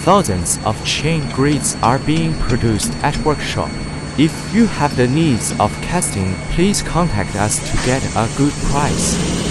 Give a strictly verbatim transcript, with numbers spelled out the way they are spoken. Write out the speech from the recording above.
thousands of chain grids are being produced at workshop. If you have the needs of casting, please contact us to get a good price.